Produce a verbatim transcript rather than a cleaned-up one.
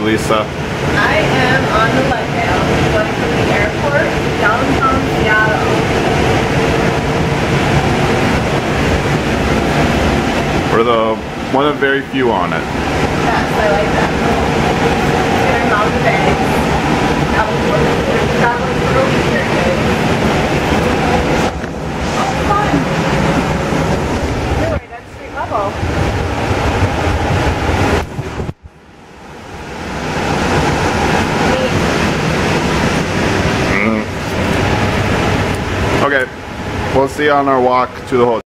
Lisa? I am on the Letdown, going from the airport to downtown Seattle. We're the one of very few on it. Yes, I like that. Getting all the bags. That was what we're traveling early here, guys. Oh, fun. Anyway, that's street level. Okay, we'll see you on our walk to the hotel.